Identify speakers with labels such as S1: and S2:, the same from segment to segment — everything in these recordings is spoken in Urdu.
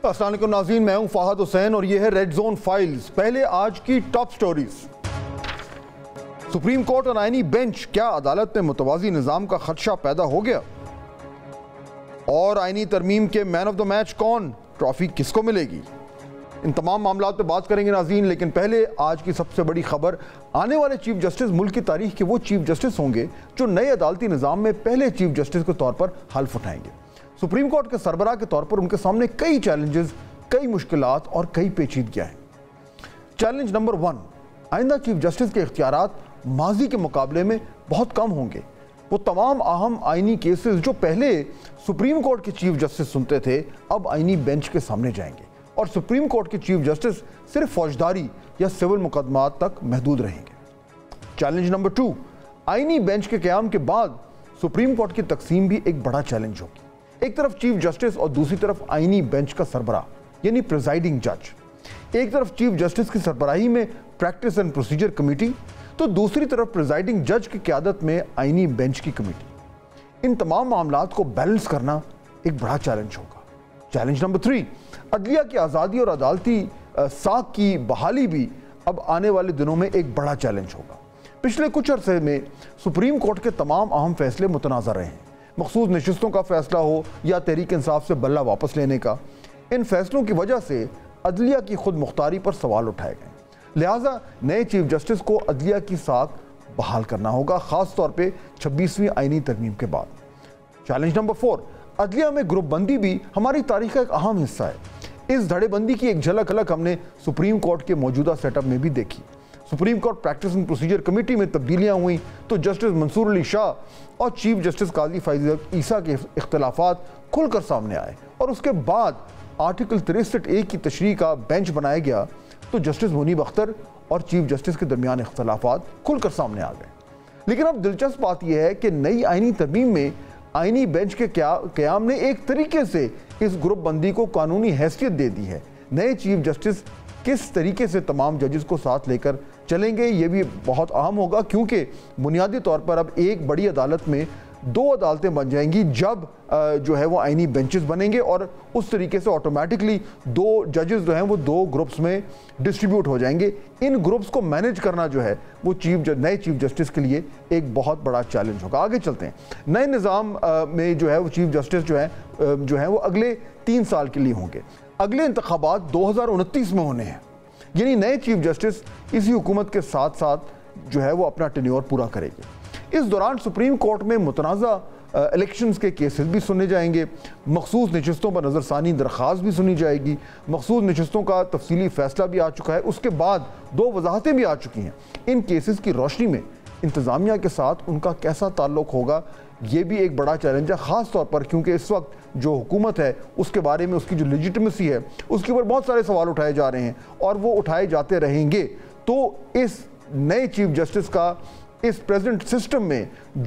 S1: السلام علیکم ناظرین، میں ہوں فہد حسین اور یہ ہے ریڈ زون فائلز۔ پہلے آج کی ٹاپ سٹوریز۔ سپریم کورٹ اور آئینی بینچ، کیا عدالت میں متوازی نظام کا خدشہ پیدا ہو گیا؟ اور آئینی ترمیم کے مین آف دا میچ کون؟ ٹرافی کس کو ملے گی؟ ان تمام معاملات پہ بات کریں گے ناظرین، لیکن پہلے آج کی سب سے بڑی خبر، آنے والے چیف جسٹس ملک کی تاریخ کے وہ چیف جسٹس ہوں گے جو نئے عدالتی نظام میں پہلے چیف جسٹس کے طور پر حلف اٹھائیں گے۔ سپریم کورٹ کے سربراہ کے طور پر ان کے سامنے کئی چیلنجز، کئی مشکلات اور کئی پیچیدگیاں ہیں۔ چیلنج نمبر 1، آئندہ چیف جسٹس کے اختیارات ماضی کے مقابلے میں بہت کم ہوں گے۔ وہ تمام اہم آئینی کیسز جو پہلے سپریم کورٹ کے چیف جسٹس سنتے تھے، اب آئینی بینچ کے سامنے جائیں گے، اور سپریم کورٹ کے چیف جسٹس صرف فوجداری یا سول مقدمات تک محدود رہیں گے۔ چیلنج نمبر 2، آئینی بینچ کے قیام کے بعد سپریم کورٹ کی تقسیم بھی ایک بڑا چیلنج ہوگی۔ ایک طرف چیف جسٹس اور دوسری طرف آئینی بینچ کا سربراہ یعنی پریزائڈنگ جج۔ ایک طرف چیف جسٹس کی سربراہی میں پریکٹس اینڈ پروسیجر کمیٹی، تو دوسری طرف پریزائڈنگ جج کی قیادت میں آئینی بینچ کی کمیٹی۔ ان تمام معاملات کو بیلنس کرنا ایک بڑا چیلنج ہوگا۔ چیلنج نمبر 3، عدلیہ کی آزادی اور عدالتی ساکھ کی بحالی بھی اب آنے والے دنوں میں ایک بڑا چیلنج ہوگا۔ پچھلے کچھ عرصے میں سپریم کورٹ کے تمام اہم فیصلے متنازع رہے ہیں، مخصوص نشستوں کا فیصلہ ہو یا تحریک انصاف سے بلہ واپس لینے کا۔ ان فیصلوں کی وجہ سے عدلیہ کی خود مختاری پر سوال اٹھائے گئے، لہٰذا نئے چیف جسٹس کو عدلیہ کی ساکھ بحال کرنا ہوگا، خاص طور پہ 26ویں آئینی ترمیم کے بعد۔ چیلنج نمبر 4، عدلیہ میں گروپ بندی بھی ہماری تاریخ کا ایک اہم حصہ ہے۔ اس دھڑے بندی کی ایک جھلک ہم نے سپریم کورٹ کے موجودہ سیٹ اپ میں بھی دیکھی۔ Supreme court practice and procedure committee میں تبدیلیاں ہوئیں تو جسٹس منصور علی شاہ اور چیف جسٹس قاضی فائز عیسیٰ کے اختلافات کھل کر سامنے آئے، اور اس کے بعد آرٹیکل 63A کی تشریح کا بینچ بنایا گیا تو جسٹس منیب اختر اور چیف جسٹس کے درمیان اختلافات کھل کر سامنے آ گئے۔ لیکن اب دلچسپ بات یہ ہے کہ نئی آئینی ترمیم میں آئینی بینچ کے قیام نے ایک طریقے سے اس گروپ بندی کو قانونی حیثیت دے دی ہے۔ نئے چیف جسٹس کس طریقے سے تمام ججز کو ساتھ لے کر چلیں گے، یہ بھی بہت اہم ہوگا، کیونکہ بنیادی طور پر اب ایک بڑی عدالت میں 2 عدالتیں بن جائیں گی جب جو ہے وہ آئینی بینچز بنیں گے، اور اس طریقے سے آٹومیٹکلی 2 ججز جو ہیں وہ 2 گروپس میں ڈسٹریبیوٹ ہو جائیں گے۔ ان گروپس کو مینیج کرنا جو ہے وہ نئے چیف جسٹس کے لیے ایک بہت بڑا چیلنج ہوگا۔ آگے چلتے ہیں، نئے نظام میں جو ہے وہ چیف جسٹس جو ہیں وہ اگلے 3 سال کے لیے ہوں گے۔ اگلے انتخابات 2029 میں ہونے ہیں، یعنی نئے چیف جسٹس اسی حکومت کے ساتھ ساتھ جو ہے وہ اپنا ٹینیور پورا کرے گے۔ اس دوران سپریم کورٹ میں متنازع الیکشنز کے کیسز بھی سنے جائیں گے، مخصوص نشستوں پر نظر ثانی درخواست بھی سنی جائے گی، مخصوص نشستوں کا تفصیلی فیصلہ بھی آ چکا ہے، اس کے بعد 2 وضاحتیں بھی آ چکی ہیں۔ ان کیسز کی روشنی میں انتظامیہ کے ساتھ ان کا کیسا تعلق ہوگا، یہ بھی ایک بڑا چیلنج ہے، خاص طور پر کیونکہ اس وقت جو حکومت ہے اس کے بارے میں اس کی جو لیجیٹمیسی ہے اس کے اوپر بہت سارے سوال اٹھائے جا رہے ہیں، اور وہ اٹھائے جاتے رہیں گے۔ تو اس نئے چیف جسٹس کا اس پریزنٹ سسٹم میں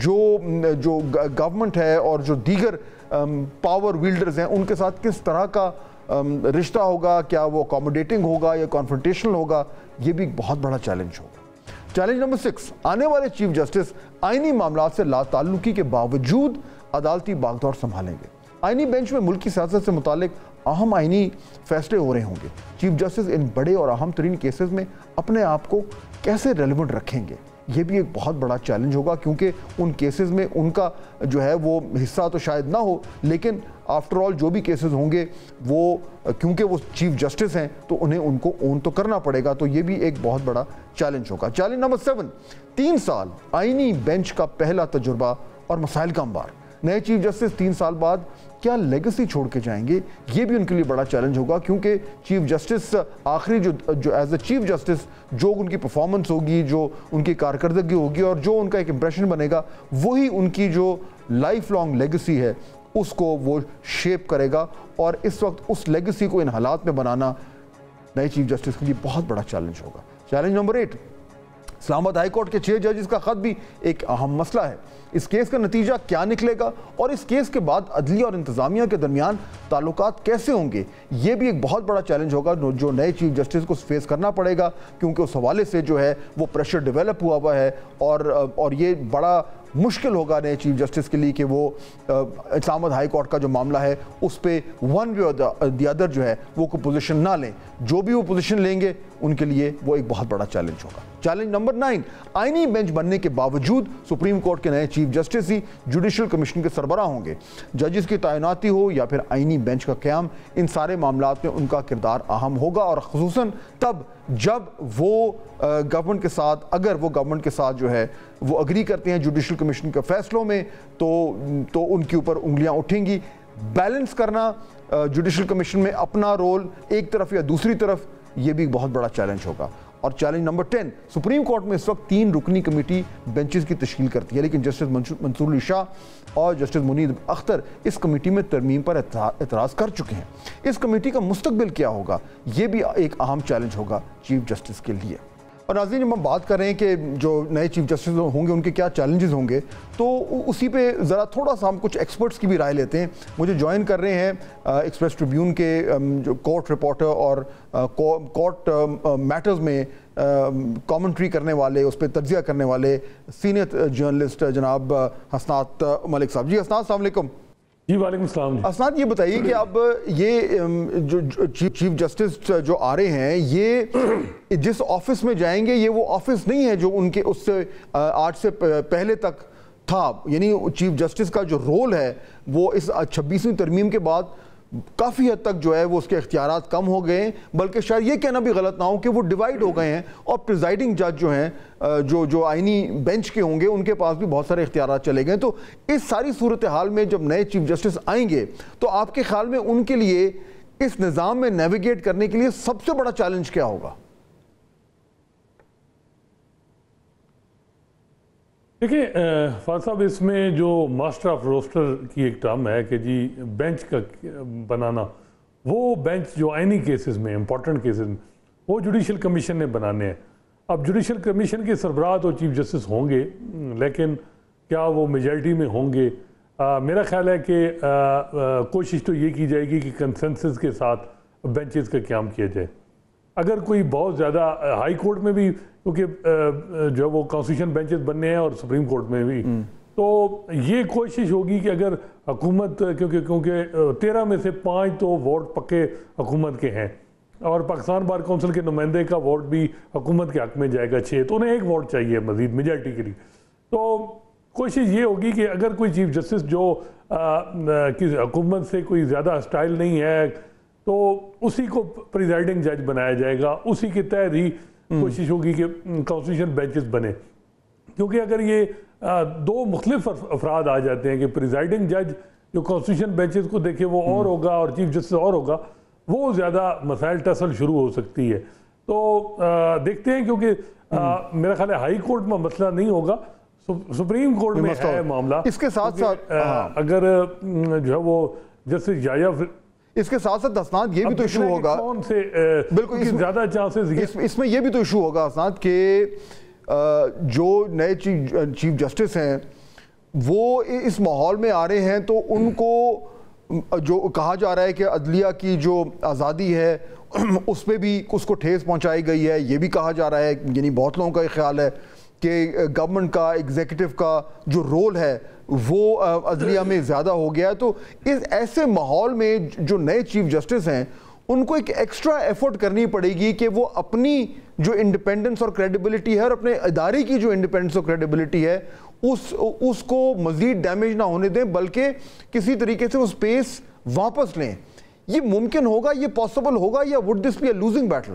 S1: جو گورنمنٹ ہے اور جو دیگر پاور ویلڈرز ہیں ان کے ساتھ کس طرح کا رشتہ ہوگا، کیا وہ اکوموڈیٹنگ ہوگا یا کانفرنٹیشنل ہوگا، یہ بھی بہت بڑا چیلنج ہوگا۔ چیلنج نمبر 6، آنے والے چیف جسٹس آئینی معاملات سے لا تعلقی کے باوجود عدالتی باغدور سنبھالیں گے۔ آئینی بینچ میں ملکی سیاست سے متعلق اہم آئینی فیصلے ہو رہے ہوں گے۔ چیف جسٹس ان بڑے اور اہم ترین کیسز میں اپنے آپ کو کیسے ریلیونٹ رکھیں گے، یہ بھی ایک بہت بڑا چیلنج ہوگا، کیونکہ ان کیسز میں ان کا جو ہے وہ حصہ تو شاید نہ ہو، لیکن آفٹر آل جو بھی کیسز ہوں گے وہ کیونکہ وہ چیف جسٹس ہیں تو انہیں ان کو اون تو کرنا پڑے گا، تو یہ بھی ایک بہت بڑا چیلنج ہوگا۔ چیلنج نمبر 7، 3 سال آئینی بینچ کا پہلا تجربہ اور مسائل کا انبار۔ نئے چیف جسٹس 3 سال بعد کیا لیگسی چھوڑ کے جائیں گے، یہ بھی ان کے لیے بڑا چیلنج ہوگا، کیونکہ چیف جسٹس آخری جو ایز اے چیف جسٹس جو ان کی پرفارمنس ہوگی، جو ان کی کارکردگی ہوگی اور جو ان کا ایک امپریشن بنے گا، وہی ان کی جو لائف لانگ لیگسی ہے اس کو وہ شیپ کرے گا، اور اس وقت اس لیگسی کو ان حالات میں بنانا نئے چیف جسٹس کے لیے بہت بڑا چیلنج ہوگا۔ چیلنج نمبر 8، اسلام آباد ہائی کورٹ کے 6 ججز کا خط بھی ایک اہم مسئلہ ہے۔ اس کیس کا نتیجہ کیا نکلے گا، اور اس کیس کے بعد عدلیہ اور انتظامیہ کے درمیان تعلقات کیسے ہوں گے، یہ بھی ایک بہت بڑا چیلنج ہوگا جو نئے چیف جسٹس کو فیس کرنا پڑے گا، کیونکہ اس حوالے سے جو ہے وہ پریشر ڈیولپ ہوا ہے، اور یہ بڑا مشکل ہوگا نئے چیف جسٹس کے لیے کہ وہ اسلام آباد ہائی کورٹ کا جو معاملہ ہے اس پہ ون وے اور دی ادر جو ہے وہ کوئی پوزیشن نہ لیں. جو بھی وہ پوزیشن لیں گے ان کے لیے وہ ایک بہت بڑا چیلنج ہوگا. چیلنج نمبر 9, آئینی بینچ بننے کے باوجود سپریم کورٹ کے نئے چیف جسٹس ہی جوڈیشل کمیشن کے سربراہ ہوں گے. ججز کی تعیناتی ہو یا پھر آئینی بینچ کا قیام, ان سارے معاملات میں ان کا کردار اہم ہوگا, اور خصوصاً تب جب وہ گورنمنٹ کے ساتھ, اگر وہ گورنمنٹ کے ساتھ جو ہے وہ اگری کرتے ہیں جوڈیشل کمیشن کے فیصلوں میں, تو ان کے اوپر انگلیاں اٹھیں گی. بیلنس کرنا جوڈیشل کمیشن میں اپنا رول ایک طرف یا دوسری طرف, یہ بھی بہت بڑا چیلنج ہوگا. اور چیلنج نمبر 10, سپریم کورٹ میں اس وقت 3 رکنی کمیٹی بینچز کی تشکیل کرتی ہے, لیکن جسٹس منصور علی شاہ اور جسٹس منیر اختر اس کمیٹی میں ترمیم پر اعتراض کر چکے ہیں. اس کمیٹی کا مستقبل کیا ہوگا, یہ بھی ایک اہم چیلنج ہوگا چیف جسٹس کے لیے. اور ناظرین, جب ہم بات کر رہے ہیں کہ جو نئے چیف جسٹس ہوں گے ان کے کیا چیلنجز ہوں گے, تو اسی پہ ذرا تھوڑا سا ہم کچھ ایکسپرٹس کی بھی رائے لیتے ہیں. مجھے جوائن کر رہے ہیں ایکسپریس ٹریبیون کے جو کورٹ رپورٹر اور کورٹ میٹرز میں کامنٹری کرنے والے, اس پہ تجزیہ کرنے والے سینئر جرنلسٹ جناب حسنات ملک صاحب. جی حسنات, السلام علیکم.
S2: جی وعلیکم السلام.
S1: حسنات, یہ بتائیے کہ اب یہ جو چیف جسٹس جو آ رہے ہیں, یہ جس آفس میں جائیں گے یہ وہ آفس نہیں ہے جو ان کے اس سے آج سے پہلے تک تھا. یعنی چیف جسٹس کا جو رول ہے وہ اس 26ویں ترمیم کے بعد کافی حد تک جو ہے وہ اس کے اختیارات کم ہو گئے ہیں, بلکہ شاید یہ کہنا بھی غلط نہ ہو کہ وہ ڈیوائیڈ ہو گئے ہیں, اور پریزائڈنگ جج جو ہیں جو آئینی بینچ کے ہوں گے ان کے پاس بھی بہت سارے اختیارات چلے گئے. تو اس ساری صورتحال میں جب نئے چیف جسٹس آئیں گے تو آپ کے خیال میں ان کے لیے اس نظام میں نیویگیٹ کرنے کے لیے سب سے بڑا چیلنج کیا ہوگا؟
S2: دیکھیں فاضل صاحب, اس میں جو ماسٹر آف روسٹر کی ایک ٹرم ہے کہ جی بینچ کا بنانا, وہ بینچ جو آئینی کیسز میں, امپورٹنٹ کیسز میں, وہ جوڈیشل کمیشن نے بنانے ہیں. اب جوڈیشل کمیشن کے سربراہ تو چیف جسٹس ہوں گے, لیکن کیا وہ میجارٹی میں ہوں گے؟ میرا خیال ہے کہ کوشش تو یہ کی جائے گی کہ کنسنسس کے ساتھ بینچز کا قیام کیا جائے. اگر کوئی بہت زیادہ ہائی کورٹ میں بھی, کیونکہ جو وہ کانسٹیٹیوشن بینچز بننے ہیں اور سپریم کورٹ میں بھی, تو یہ کوشش ہوگی کہ اگر حکومت, کیونکہ 13 میں سے 5 تو ووٹ پکے حکومت کے ہیں, اور پاکستان بار کونسل کے نمائندے کا ووٹ بھی حکومت کے حق میں جائے گا 6, تو انہیں 1 ووٹ چاہیے مزید میجارٹی کے لیے. تو کوشش یہ ہوگی کہ اگر کوئی چیف جسٹس جو حکومت سے کوئی زیادہ ہسٹائل نہیں ہے تو اسی کو پریزائڈنگ جج بنایا جائے گا, اسی کے تحت ہی کوشش ہوگی کہ کانسٹیٹیوشن بینچز بنے. کیونکہ اگر یہ 2 مختلف افراد آ جاتے ہیں کہ پریزائڈنگ جج جو کانسٹیٹیوشن بینچز کو دیکھے وہ اور ہوگا اور چیف جسٹس اور ہوگا, وہ زیادہ مسائل ٹسل شروع ہو سکتی ہے. تو دیکھتے ہیں, کیونکہ میرا خیال ہے ہائی کورٹ میں مسئلہ نہیں ہوگا, سپریم کورٹ میں ہے معاملہ.
S1: اس کے ساتھ ساتھ
S2: اگر جو ہے وہ جسٹس یحییٰ,
S1: اس کے ساتھ ساتھ حسنات یہ بھی تو ایشو ہوگا,
S2: بالکل زیادہ چانسز,
S1: اس میں یہ بھی تو ایشو ہوگا حسنات کہ جو نئے چیف جسٹس ہیں وہ اس ماحول میں آ رہے ہیں, تو ان کو جو کہا جا رہا ہے کہ عدلیہ کی جو آزادی ہے اس پہ بھی اس کو ٹھیس پہنچائی گئی ہے. یہ بھی کہا جا رہا ہے, یعنی بہت لوگوں کا یہ خیال ہے کہ گورنمنٹ کا, ایگزیکٹو کا جو رول ہے وہ عدلیہ میں زیادہ ہو گیا ہے. تو اس ایسے ماحول میں جو نئے چیف جسٹس ہیں ان کو ایک ایکسٹرا ایفورٹ کرنی پڑے گی کہ وہ اپنی جو انڈیپینڈنس اور کریڈیبلٹی ہے, اور اپنے ادارے کی جو انڈیپینڈنس اور کریڈیبلٹی ہے, اس کو مزید ڈیمیج نہ ہونے دیں, بلکہ کسی طریقے سے وہ سپیس واپس لیں. یہ ممکن ہوگا, یہ پاسبل ہوگا, یا would this be a losing battle?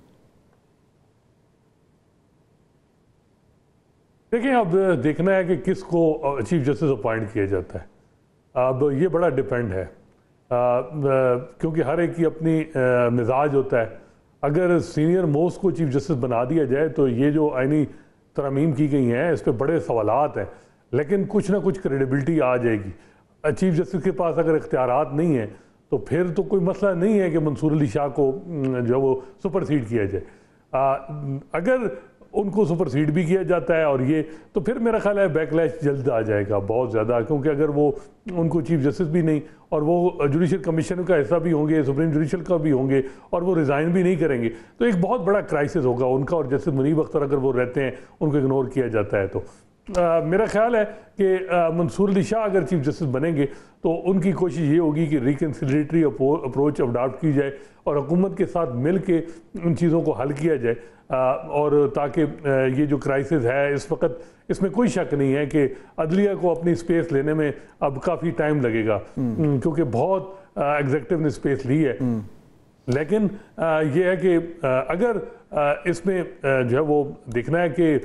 S2: دیکھیں, اب دیکھنا ہے کہ کس کو چیف جسٹس اپوائنٹ کیا جاتا ہے. اب یہ بڑا ڈیپینڈ ہے, کیونکہ ہر ایک کی اپنی مزاج ہوتا ہے. اگر سینئر موسٹ کو چیف جسٹس بنا دیا جائے تو یہ جو آئینی ترامیم کی گئی ہیں اس پہ بڑے سوالات ہیں, لیکن کچھ نہ کچھ کریڈیبلٹی آ جائے گی. چیف جسٹس کے پاس اگر اختیارات نہیں ہیں تو پھر تو کوئی مسئلہ نہیں ہے کہ منصور علی شاہ کو جو ہے وہ سپرسیڈ کیا جائے. اگر ان کو سپرسیڈ بھی کیا جاتا ہے اور یہ, تو پھر میرا خیال ہے بیک لیش جلد آ جائے گا بہت زیادہ, کیونکہ اگر وہ ان کو چیف جسٹس بھی نہیں, اور وہ جوڈیشل کمیشن کا حصہ بھی ہوں گے, سپریم جوڈیشل کا بھی ہوں گے, اور وہ ریزائن بھی نہیں کریں گے, تو ایک بہت بڑا کرائسس ہوگا ان کا. اور جسٹس منیب اختر اگر وہ رہتے ہیں, ان کو اگنور کیا جاتا ہے, میرا خیال ہے کہ منصور علی شاہ اگر چیف جسٹس بنیں گے تو ان کی کوشش یہ ہوگی کہ ریکنسیلیٹری اپروچ اڈاپٹ کی جائے اور حکومت کے ساتھ مل کے ان چیزوں کو حل کیا جائے، اور تاکہ یہ جو کرائسس ہے اس وقت، اس میں کوئی شک نہیں ہے کہ عدلیہ کو اپنی سپیس لینے میں اب کافی ٹائم لگے گا، کیونکہ بہت ایگزیکٹو نے سپیس لی ہے. لیکن یہ ہے کہ اگر اس میں جو ہے وہ دیکھنا ہے کہ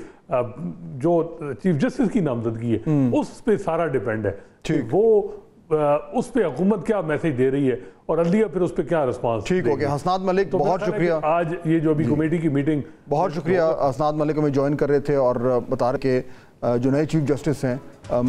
S2: جو چیف جسٹس کی نامزدگی ہے اس پہ سارا ڈیپینڈ ہے کہ وہ اس پہ حکومت کیا میسج دے رہی ہے اور عدلیہ پھر اس پہ کیا رسپانس.
S1: ٹھیک ہو گیا. حسنات ملک بہت شکریہ.
S2: آج یہ جو ابھی کمیٹی کی میٹنگ،
S1: بہت شکریہ. حسنات ملک ہمیں جوائن کر رہے تھے اور بتا رہے کہ جو نئے چیف جسٹس ہیں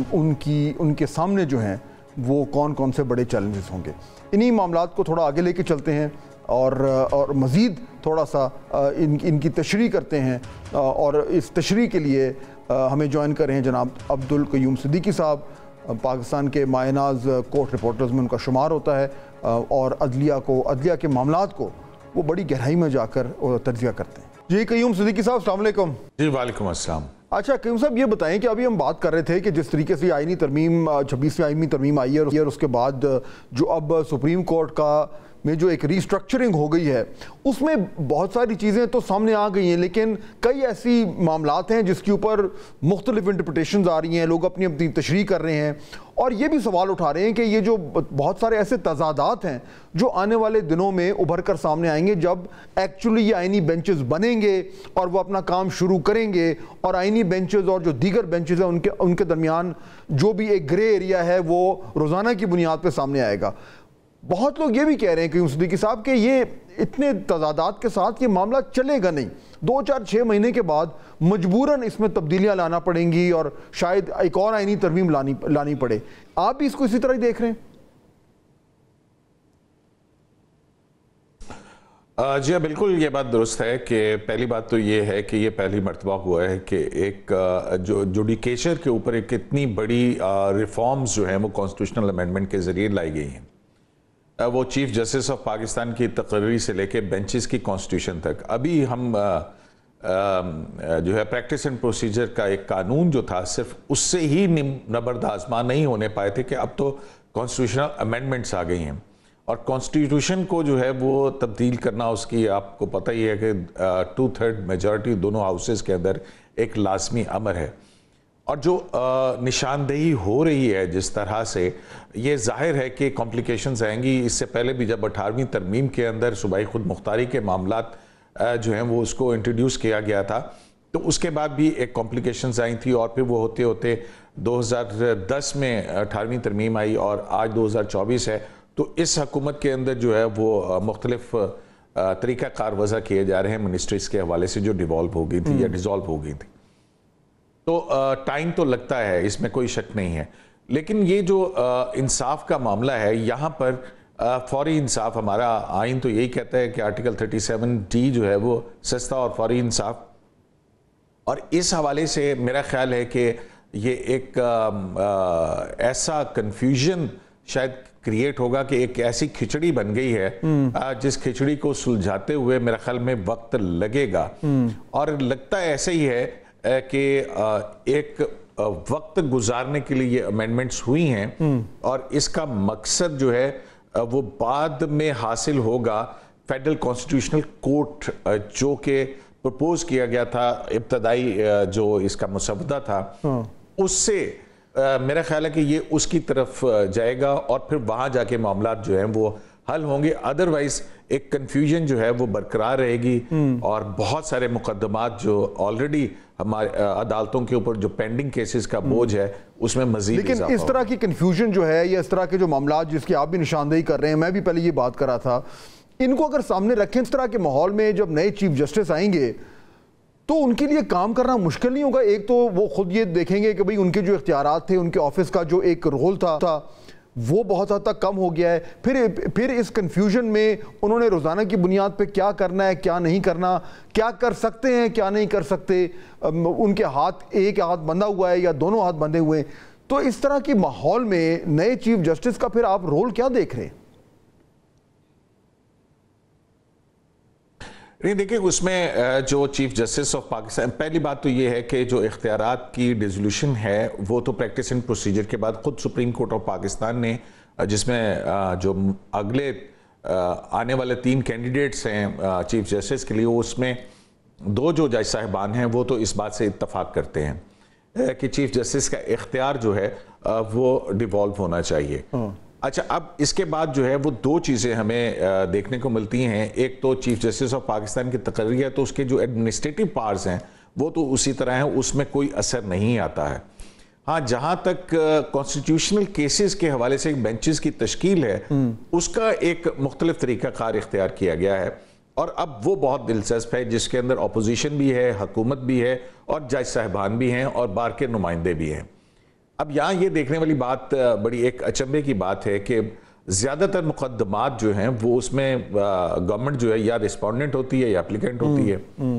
S1: ان کے سامنے جو ہیں وہ کون کون سے بڑے چیلنجز ہوں گے. انہی معاملات کو تھوڑا آگے لے کے چلتے ہیں اور مزید تھوڑا سا ان کی تشریح کرتے ہیں، اور اس تشریح کے لیے ہمیں جوائن کر رہے ہیں جناب عبدالقیوم صدیقی صاحب. پاکستان کے مایہ ناز کورٹ رپورٹرز میں ان کا شمار ہوتا ہے اور عدلیہ کے معاملات کو وہ بڑی گہرائی میں جا کر تجزیہ کرتے ہیں. جی قیوم صدیقی صاحب السلام علیکم.
S3: جی وعلیکم السلام.
S1: اچھا قیوم صاحب یہ بتائیں کہ ابھی ہم بات کر رہے تھے کہ جس طریقے سے آئینی ترمیم 26ویں آئینی ترمیم آئی ہے اور اس کے بعد جو اب سپریم کورٹ کا میں جو ایک ریسٹرکچرنگ ہو گئی ہے اس میں بہت ساری چیزیں تو سامنے آ گئی ہیں، لیکن کئی ایسی معاملات ہیں جس کے اوپر مختلف انٹرپریٹیشنز آ رہی ہیں، لوگ اپنی اپنی تشریح کر رہے ہیں اور یہ بھی سوال اٹھا رہے ہیں کہ یہ جو بہت سارے ایسے تضادات ہیں جو آنے والے دنوں میں ابھر کر سامنے آئیں گے جب ایکچولی یہ آئینی بینچز بنیں گے اور وہ اپنا کام شروع کریں گے، اور آئینی بینچز اور جو دیگر بینچز ہیں ان کے درمیان جو بھی ایک گرے ایریا ہے وہ روزانہ کی بنیاد پہ سامنے آئے گا. بہت لوگ یہ بھی کہہ رہے ہیں کہ صدیقی صاحب کہ یہ اتنے تضادات کے ساتھ یہ معاملہ چلے گا نہیں، 2-4-6 مہینے کے بعد مجبوراً اس میں تبدیلیاں لانا پڑیں گی اور شاید ایک اور آئینی ترمیم لانی پڑے. آپ بھی اس کو اسی طرح ہی دیکھ رہے ہیں؟
S3: جی بالکل یہ بات درست ہے کہ پہلی بات تو یہ ہے کہ یہ پہلی مرتبہ ہوا ہے کہ ایک جو جوڈیکیچر کے اوپر ایک اتنی بڑی ریفارمز جو ہیں وہ کانسٹیٹیوشنل امینڈمنٹ کے ذریعے لائی گئی ہیں. وہ چیف جسٹس آف پاکستان کی تقرری سے لے کے بینچز کی کانسٹیٹیوشن تک. ابھی ہم جو ہے پریکٹس اینڈ پروسیجر کا ایک قانون جو تھا صرف اس سے ہی نبرد آزما نہیں ہونے پائے تھے کہ اب تو کانسٹیٹیوشنل امینڈمنٹس آ گئی ہیں، اور کانسٹیٹیوشن کو جو ہے وہ تبدیل کرنا اس کی آپ کو پتہ ہی ہے کہ 2/3 میجورٹی دونوں ہاؤسز کے اندر ایک لازمی امر ہے. اور جو نشاندہی ہو رہی ہے جس طرح سے، یہ ظاہر ہے کہ کمپلیکیشنز آئیں گی. اس سے پہلے بھی جب 18ویں ترمیم کے اندر صوبائی خود مختاری کے معاملات جو ہیں وہ اس کو انٹروڈیوس کیا گیا تھا تو اس کے بعد بھی ایک کمپلیکیشنز آئی تھی، اور پھر وہ ہوتے ہوتے 2010 میں 18ویں ترمیم آئی اور آج 2024 ہے. تو اس حکومت کے اندر جو ہے وہ مختلف طریقہ کار وضع کیے جا رہے ہیں منسٹریز کے حوالے سے جو ڈیوالو ہو گئی تھی یا ڈیزالو ہو گئی تھی. تو ٹائم تو لگتا ہے، اس میں کوئی شک نہیں ہے، لیکن یہ جو انصاف کا معاملہ ہے یہاں پر فوری انصاف، ہمارا آئین تو یہی کہتا ہے کہ آرٹیکل 37D جو ہے وہ سستا اور فوری انصاف، اور اس حوالے سے میرا خیال ہے کہ یہ ایک ایسا کنفیوژن شاید کریٹ ہوگا کہ ایک ایسی کھچڑی بن گئی ہے جس کھچڑی کو سلجھاتے ہوئے میرا خیال میں وقت لگے گا. اور لگتا ایسے ہی ہے کہ ایک وقت گزارنے کے لیے یہ امینڈمنٹس ہوئی ہیں، اور اس کا مقصد جو ہے وہ بعد میں حاصل ہوگا. فیڈرل کانسٹیٹیوشنل کورٹ جو کہ پرپوز کیا گیا تھا، ابتدائی جو اس کا مسودہ تھا، اس سے میرا خیال ہے کہ یہ اس کی طرف جائے گا اور پھر وہاں جا کے معاملات جو ہیں وہ حل ہوں گے. ادروائز ایک کنفیوژن جو ہے وہ برقرار رہے گی، اور بہت سارے مقدمات جو آلریڈی ہمارے عدالتوں کے اوپر جو پینڈنگ کیسز کا بوجھ ہے اس میں مزید اضافہ ہوگا.
S1: لیکن اس طرح کی کنفیوژن جو ہے یا اس طرح کے جو معاملات جس کی آپ بھی نشاندہی کر رہے ہیں، میں بھی پہلے یہ بات کر رہا تھا، ان کو اگر سامنے رکھیں اس طرح کے ماحول میں جب نئے چیف جسٹس آئیں گے تو ان کے لیے کام کرنا مشکل نہیں ہوگا؟ ایک تو وہ خود یہ دیکھیں گے کہ بھئی ان کے جو اختیارات تھے، ان کے آفس کا جو ایک رول تھا وہ بہت حد تک کم ہو گیا ہے. پھر اس کنفیوژن میں انہوں نے روزانہ کی بنیاد پہ کیا کرنا ہے، کیا نہیں کرنا، کیا کر سکتے ہیں، کیا نہیں کر سکتے، ان کے ہاتھ ایک ہاتھ بندھا ہوا ہے یا دونوں ہاتھ بندھے ہوئے ہیں. تو اس طرح کی ماحول میں نئے چیف جسٹس کا پھر آپ رول کیا دیکھ رہے ہیں؟
S3: نہیں دیکھیں اس میں جو چیف جسٹس آف پاکستان، پہلی بات تو یہ ہے کہ جو اختیارات کی ڈیزولوشن ہے وہ تو پریکٹس اینڈ پروسیجر کے بعد خود سپریم کورٹ آف پاکستان نے، جس میں جو اگلے آنے والے 3 کینڈیڈیٹس ہیں چیف جسٹس کے لیے، اس میں 2 جو جج صاحبان ہیں وہ تو اس بات سے اتفاق کرتے ہیں کہ چیف جسٹس کا اختیار جو ہے وہ ڈیوالو ہونا چاہیے۔ اچھا، اب اس کے بعد جو ہے وہ 2 چیزیں ہمیں دیکھنے کو ملتی ہیں۔ ایک تو چیف جسٹس آف پاکستان کی تقرری ہے، تو اس کے جو ایڈمنسٹریٹو پاورز ہیں وہ تو اسی طرح ہیں، اس میں کوئی اثر نہیں آتا ہے۔ ہاں، جہاں تک کانسٹیٹیوشنل کیسز کے حوالے سے بینچز کی تشکیل ہے، اس کا ایک مختلف طریقہ کار اختیار کیا گیا ہے، اور اب وہ بہت دلچسپ ہے، جس کے اندر اپوزیشن بھی ہے، حکومت بھی ہے، اور جج صاحبان بھی ہیں، اور بار کے نمائندے بھی ہیں۔ اب یہاں یہ دیکھنے والی بات بڑی ایک اچنبے کی بات ہے کہ زیادہ تر مقدمات جو ہیں وہ اس میں گورنمنٹ جو ہے یا رسپونڈنٹ ہوتی ہے یا اپلیکنٹ ہوتی ہے،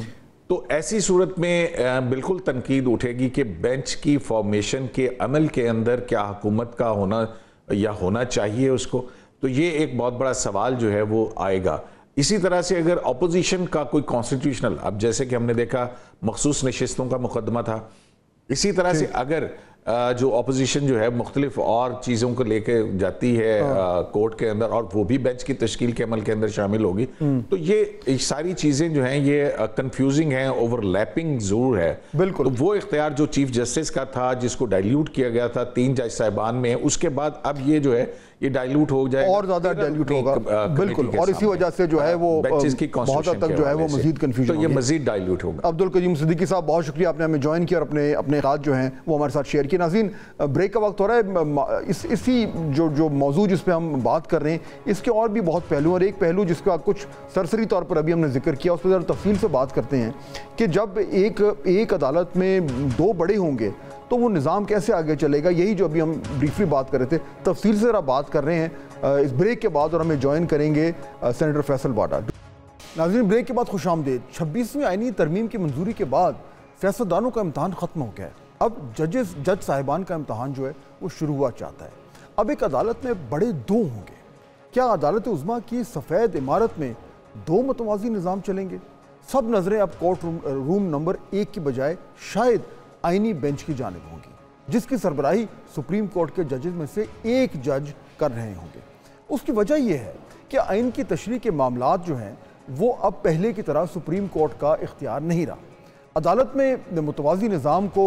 S3: تو ایسی صورت میں بالکل تنقید اٹھے گی کہ بینچ کی فارمیشن کے عمل کے اندر کیا حکومت کا ہونا یا ہونا چاہیے اس کو، تو یہ ایک بہت بڑا سوال جو ہے وہ آئے گا۔ اسی طرح سے اگر اپوزیشن کا کوئی کانسٹیٹیوشنل، اب جیسے کہ ہم نے دیکھا مخصوص نشستوں کا مقدمہ تھا، اسی طرح سے اگر جو اپوزیشن جو ہے مختلف اور چیزوں کو لے کے جاتی ہے کورٹ کے اندر، اور وہ بھی بینچ کی تشکیل کے عمل کے اندر شامل ہوگی، تو یہ ساری چیزیں جو ہیں یہ کنفیوزنگ ہیں، اوور لیپنگ ضرور ہے۔
S1: بالکل،
S3: وہ اختیار جو چیف جسٹس کا تھا، جس کو ڈائلیوٹ کیا گیا تھا 3 جج صاحبان میں، اس کے بعد اب یہ جو ہے یہ ڈائلیوٹ ہو جائے گا،
S1: اور زیادہ ڈائلیوٹ ہوگا، بالکل، اور اسی وجہ سے جو ہے وہ بہت حد تک جو ہے وہ مزید کنفیوژن،
S3: تو یہ مزید ڈائلیوٹ ہوگا۔
S1: عبدالقیوم صدیقی صاحب، بہت شکریہ، آپ نے ہمیں جوائن کیا اور اپنے خیالات جو ہیں وہ ہمارے ساتھ شیئر کیے۔ ناظرین، بریک کا وقت ہو رہا ہے، اسی جو موضوع جس پہ ہم بات کر رہے ہیں، اس کے اور بھی بہت پہلو ہیں، اور ایک پہلو جس کا کچھ سرسری طور پر ابھی ہم نے ذکر کیا، اس پہ ذرا تفصیل سے بات کرتے ہیں کہ جب ایک عدالت میں 2 بڑے ہوں گے تو وہ نظام کیسے آگے چلے گا، یہی جو ابھی ہم بریفلی بات کر رہے تھے، تفصیل سے ذرا بات کر رہے ہیں اس بریک کے بعد، اور ہمیں جوائن کریں گے سینیٹر فیصل واڈا۔ ناظرین، بریک کے بعد خوش آمدید۔ 26ویں آئینی ترمیم کی منظوری کے بعد سیاستدانوں کا امتحان ختم ہو گیا ہے، اب جج صاحبان کا امتحان جو ہے وہ شروع ہوا چاہتا ہے۔ اب ایک عدالت میں بڑے 2 ہوں گے، کیا عدالت عظمیٰ کی سفید عمارت میں 2 متوازی نظام چلیں گے؟ سب نظریں اب کورٹ روم نمبر 1 کی بجائے شاید آئینی بینچ کی جانب ہوں گی، جس کی سربراہی سپریم کورٹ کے ججز میں سے ایک جج کر رہے ہوں گے۔ اس کی وجہ یہ ہے کہ آئین کی تشریح کے معاملات جو ہیں وہ اب پہلے کی طرح سپریم کورٹ کا اختیار نہیں رہا۔ عدالت میں متوازی نظام کو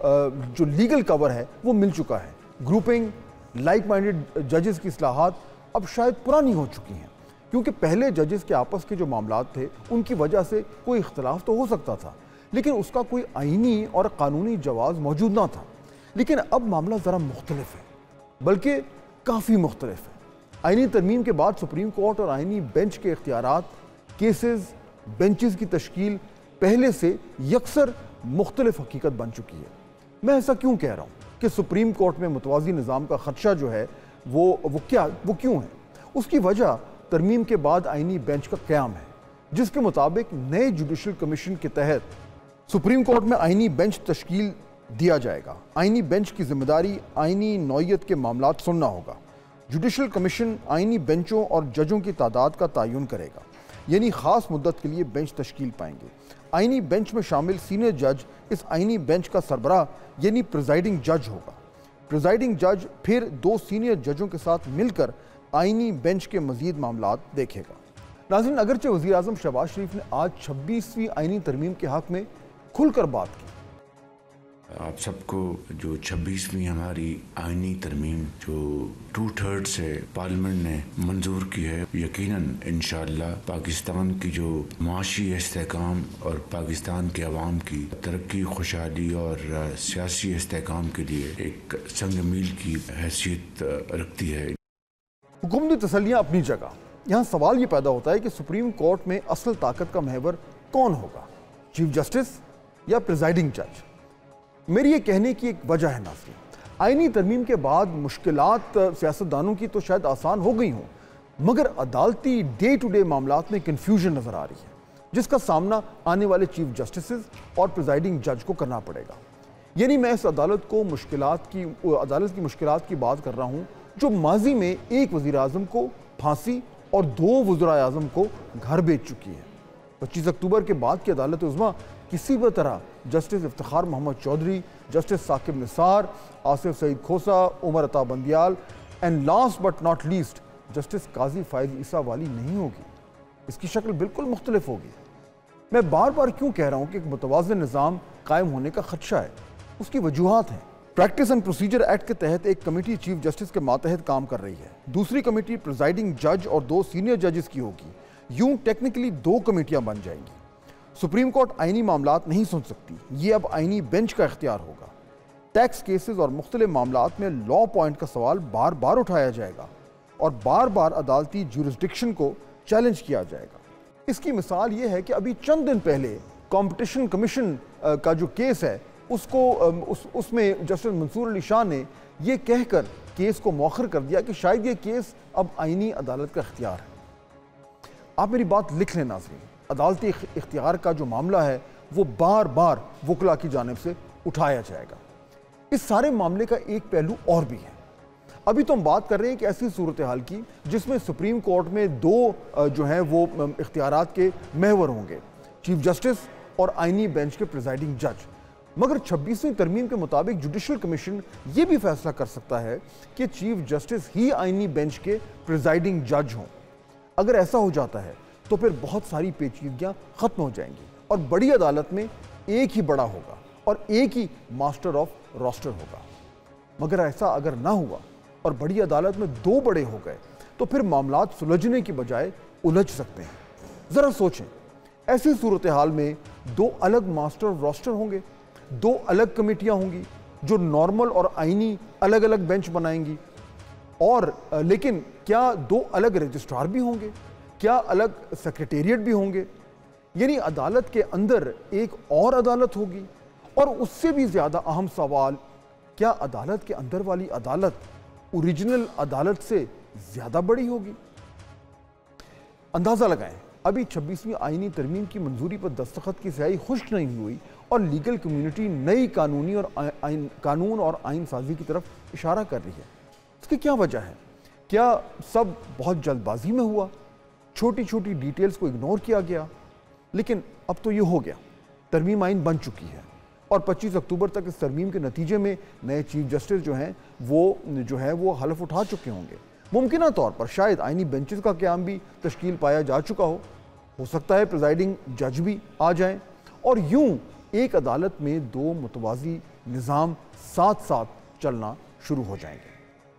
S1: جو لیگل کور ہے وہ مل چکا ہے۔ گروپنگ، لائک مائنڈڈ ججز کی اصلاحات اب شاید پرانی ہو چکی ہیں، کیونکہ پہلے ججز کے آپس کے جو معاملات تھے ان کی وجہ سے کوئی اختلاف تو ہو سکتا تھا، لیکن اس کا کوئی آئینی اور قانونی جواز موجود نہ تھا۔ لیکن اب معاملہ ذرا مختلف ہے، بلکہ کافی مختلف ہے۔ آئینی ترمیم کے بعد سپریم کورٹ اور آئینی بینچ کے اختیارات، کیسز، بینچز کی تشکیل پہلے سے یکسر مختلف حقیقت بن چکی ہے۔ میں ایسا کیوں کہہ رہا ہوں کہ سپریم کورٹ میں متوازی نظام کا خدشہ جو ہے وہ کیوں ہے؟ اس کی وجہ ترمیم کے بعد آئینی بینچ کا قیام ہے، جس کے مطابق نئے جوڈیشل کمیشن کے تحت سپریم کورٹ میں آئینی بینچ تشکیل دیا جائے گا۔ آئینی بینچ کی ذمہ داری آئینی نوعیت کے معاملات سننا ہوگا۔ جوڈیشل کمیشن آئینی بینچوں اور ججوں کی تعداد کا تعین کرے گا، یعنی خاص مدت کے لیے بینچ تشکیل پائیں گے۔ آئینی بینچ میں شامل سینئر جج اس آئینی بینچ کا سربراہ یعنی پریزائڈنگ جج ہوگا۔ پریزائڈنگ جج پھر 2 سینئر ججوں کے ساتھ مل کر آئینی بینچ کے مزید معاملات دیکھے گا۔ ناظرین، اگرچہ وزیر اعظم شہباز شریف نے آج 26ویں آئینی ترمیم کے حق میں کھل کر بات کی،
S4: آپ سب کو جو 26ویں ہماری آئینی ترمیم جو 2/3 سے پارلیمنٹ نے منظور کی ہے، یقیناً انشاءاللہ پاکستان کی جو معاشی استحکام اور پاکستان کے عوام کی ترقی، خوشحالی اور سیاسی استحکام کے لیے ایک سنگ میل کی حیثیت رکھتی ہے۔
S1: حکومتی تسلیاں اپنی جگہ، یہاں سوال یہ پیدا ہوتا ہے کہ سپریم کورٹ میں اصل طاقت کا محور کون ہوگا، چیف جسٹس یا پریزائڈنگ جج؟ میری یہ کہنے کی ایک وجہ ہے ناظرین، آئینی ترمیم کے بعد مشکلات سیاستدانوں کی تو شاید آسان ہو گئی ہوں، مگر عدالتی ڈے ٹو ڈے معاملات میں کنفیوژن نظر آ رہی ہے، جس کا سامنا آنے والے چیف جسٹسز اور پریزائڈنگ جج کو کرنا پڑے گا۔ یعنی میں اس عدالت کی مشکلات کی بات کر رہا ہوں جو ماضی میں ایک وزیر اعظم کو پھانسی اور 2 وزراء اعظم کو گھر بھیج چکی ہے۔ 25 अक्टूबर के बाद की अदालत उज़्मा किसी भी तरह justice Iftikhar Mohammad Chaudhry, justice Saqib Nisar, Asif Saeed Khosa, Umar Ata Bandial and last but not least justice Qazi Faez Isa वाली नहीं होगी। इसकी शक्ल बिल्कुल मुख्तलिफ होगी। मैं बार बार क्यों कह रहा हूँ कि एक मुतवाज़िन निज़ाम कायम होने का खदशा है, उसकी वजूहात हैं। प्रैक्टिस एंड प्रोसीजर एक्ट के तहत एक कमेटी चीफ जस्टिस के मातहत काम कर रही है, दूसरी कमेटी प्रिजाइडिंग जज और 2 सीनियर जजेस की होगी। यूं टेक्निकली 2 कमेटियां बन जाएंगी। सुप्रीम कोर्ट आईनी मामलात नहीं सुन सकती, ये अब आईनी बेंच का इख्तियार होगा। टैक्स केसेस और मुख्तलिफ मामलात में लॉ पॉइंट का सवाल बार बार उठाया जाएगा और बार बार अदालती ज्यूरिसडिक्शन को चैलेंज किया जाएगा। इसकी मिसाल ये है कि अभी चंद दिन पहले कंपटीशन कमीशन का जो केस है उसमें जस्टिस मंसूर अली शाह ने ये कहकर केस को मौखर कर दिया कि शायद ये केस अब आईनी अदालत का इख्तियार है। आप मेरी बात लिख लें नाज़रीन, अदालती इख्तियार का जो मामला है वो बार बार वकला की जानिब से उठाया जाएगा। इस सारे मामले का एक पहलू और भी है। अभी तो हम बात कर रहे हैं कि ऐसी सूरत हाल की जिसमें सुप्रीम कोर्ट में 2 जो हैं वो इख्तियारात के महवर होंगे, चीफ जस्टिस और आईनी बेंच के प्रिजाइडिंग जज। मगर 26वीं तरमीम के मुताबिक जुडिशल कमीशन ये भी फैसला कर सकता है कि चीफ जस्टिस ही आईनी बेंच के प्रिजाइडिंग जज हों। अगर ऐसा हो जाता है तो फिर बहुत सारी पेचीदगियां खत्म हो जाएंगी और बड़ी अदालत में एक ही बड़ा होगा और एक ही मास्टर ऑफ रोस्टर होगा। मगर ऐसा अगर ना हुआ और बड़ी अदालत में 2 बड़े हो गए तो फिर मामलात सुलझने की बजाय उलझ सकते हैं। ज़रा सोचें, ऐसी सूरत हाल में 2 अलग मास्टर ऑफ रोस्टर होंगे, 2 अलग कमेटियां होंगी जो नॉर्मल और आईनी अलग अलग बेंच बनाएंगी। और लेकिन क्या 2 अलग रजिस्ट्रार भी होंगे? क्या अलग सेक्रेटेरिएट भी होंगे? यानी अदालत के अंदर एक और अदालत होगी। और उससे भी ज़्यादा अहम सवाल, क्या अदालत के अंदर वाली अदालत ओरिजिनल अदालत से ज़्यादा बड़ी होगी? अंदाज़ा लगाएं, अभी 26वीं आईनी तरमीम की मंजूरी पर दस्तखत की स्याही खुश्क नहीं हुई और लीगल कम्युनिटी नई कानून और आइन साजी की तरफ इशारा कर रही है। इसकी क्या वजह है? क्या सब बहुत जल्दबाजी में हुआ? छोटी छोटी डिटेल्स को इग्नोर किया गया? लेकिन अब तो ये हो गया, तरमीम आइन बन चुकी है और 25 अक्टूबर तक इस तरमीम के नतीजे में नए चीफ जस्टिस जो हैं वो हलफ उठा चुके होंगे। मुमकिन तौर पर शायद आइनी बेंचेस का क़याम भी तश्कील पाया जा चुका हो सकता है प्रिजाइडिंग जज भी आ जाएं और यूं एक अदालत में 2 मुतवाज़ी निज़ाम साथ साथ चलना शुरू हो जाएंगे।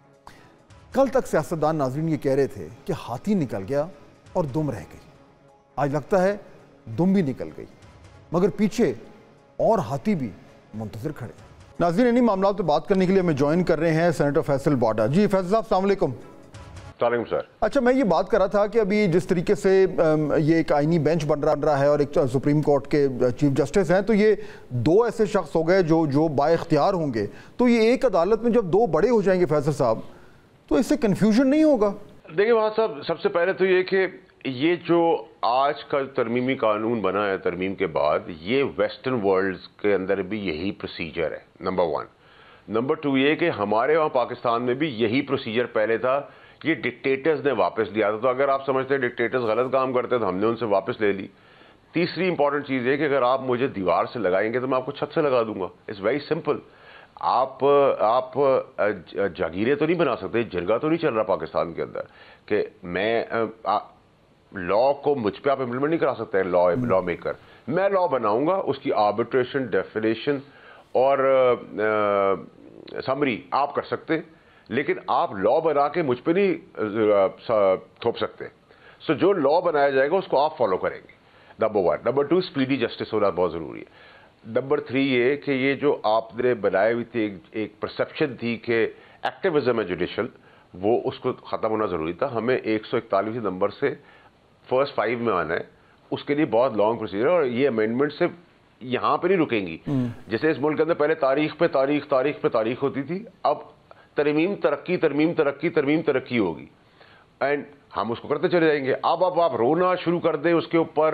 S1: कल तक सियासतदान नाज़रीन ये कह रहे थे कि हाथी निकल गया और दुम रह गई। आज लगता है दुम भी निकल गई, मगर पीछे और हाथी भी मुंतज़िर खड़े। नाज़रीन, इन्हीं मामलों पर बात करने के लिए हमें ज्वाइन कर रहे हैं सेनेटर फैसल बाडा। जी फैसल साहब, अस्सलाम वालेकुम।
S5: सर।
S1: अच्छा, मैं ये बात कर रहा था कि अभी जिस तरीके से ये एक आईनी बेंच बन रहा है और एक सुप्रीम कोर्ट के चीफ जस्टिस हैं, तो ये 2 ऐसे शख्स हो गए जो बाइख्तियार होंगे। तो ये एक अदालत में जब 2 बड़े हो जाएंगे फैसल साहब, तो इससे कन्फ्यूजन नहीं होगा?
S5: देखिए वहाँ साहब, सबसे पहले तो ये कि ये जो आज का तरमीमी कानून बना है तरमीम के बाद, ये वेस्टर्न वर्ल्ड के अंदर भी यही प्रोसीजर है, नंबर 1। नंबर 2 ये कि हमारे वहाँ पाकिस्तान में भी यही प्रोसीजर पहले था, ये डिक्टेटर्स ने वापस लिया था। तो अगर आप समझते हैं डिक्टेटर्स गलत काम करते तो हमने उनसे वापस ले ली। तीसरी इंपॉर्टेंट चीज़ है कि अगर आप मुझे दीवार से लगाएंगे तो मैं आपको छत से लगा दूंगा। It's very simple. आप जागीरें तो नहीं बना सकते, जरगा तो नहीं चल रहा पाकिस्तान के अंदर कि मैं लॉ को मुझ पे आप इम्प्लीमेंट नहीं करा सकते हैं। लॉ मेकर, मैं लॉ बनाऊंगा, उसकी आर्बिट्रेशन, डेफिनेशन और समरी आप कर सकते, लेकिन आप लॉ बना के मुझ पे नहीं थोप सकते। सो जो लॉ बनाया जाएगा उसको आप फॉलो करेंगे, नंबर 1। नंबर 2, स्पीडी जस्टिस होना बहुत ज़रूरी है। नंबर 3 ये कि ये जो आपने बनाई हुई थी एक परसेप्शन थी कि एक्टिविज्म है जुडिशल, वो उसको ख़त्म होना ज़रूरी था। हमें 141 नंबर से फर्स्ट 5 में आना है, उसके लिए बहुत लॉन्ग प्रोसीजर। और ये अमेंडमेंट सिर्फ यहाँ पे नहीं रुकेंगी। जैसे इस मुल्क के अंदर पहले तारीख पे तारीख होती थी, अब तरमीम तरक्की होगी एंड हम उसको करते चले जाएंगे। अब आप रोना शुरू कर दें उसके ऊपर,